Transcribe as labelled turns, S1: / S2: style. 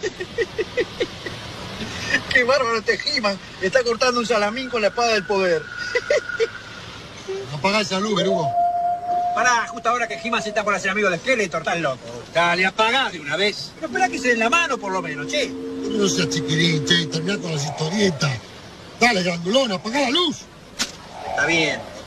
S1: Qué bárbaro este He-Man. Está cortando un salamín con la espada del poder.
S2: Apagá esa luz, Berugo.
S3: Pará, justo ahora que He-Man se está por hacer amigo de Skeletor, estás loco.
S4: Dale, apagá de una vez.
S3: Pero esperá que se den la mano por lo menos, che.
S2: No seas chiquirín, che, terminá con las historietas. Dale, grandulón, apagá la luz.
S3: Está bien.